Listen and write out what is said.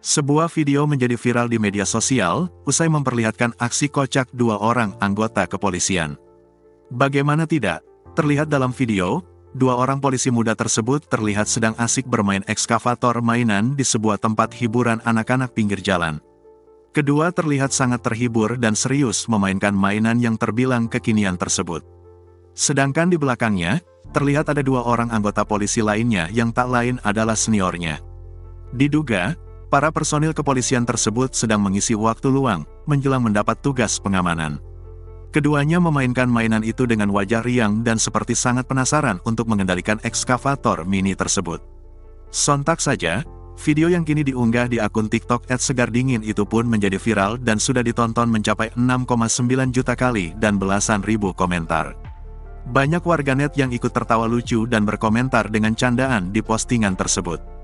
Sebuah video menjadi viral di media sosial, usai memperlihatkan aksi kocak dua orang anggota kepolisian. Bagaimana tidak? Terlihat dalam video, dua orang polisi muda tersebut terlihat sedang asik bermain ekskavator mainan di sebuah tempat hiburan anak-anak pinggir jalan. Kedua terlihat sangat terhibur dan serius memainkan mainan yang terbilang kekinian tersebut. Sedangkan di belakangnya, terlihat ada dua orang anggota polisi lainnya yang tak lain adalah seniornya. Diduga, para personil kepolisian tersebut sedang mengisi waktu luang, menjelang mendapat tugas pengamanan. Keduanya memainkan mainan itu dengan wajah riang dan seperti sangat penasaran untuk mengendalikan ekskavator mini tersebut. Sontak saja, video yang kini diunggah di akun TikTok @segardingin itu pun menjadi viral dan sudah ditonton mencapai 6,9 juta kali dan belasan ribu komentar. Banyak warganet yang ikut tertawa lucu dan berkomentar dengan candaan di postingan tersebut.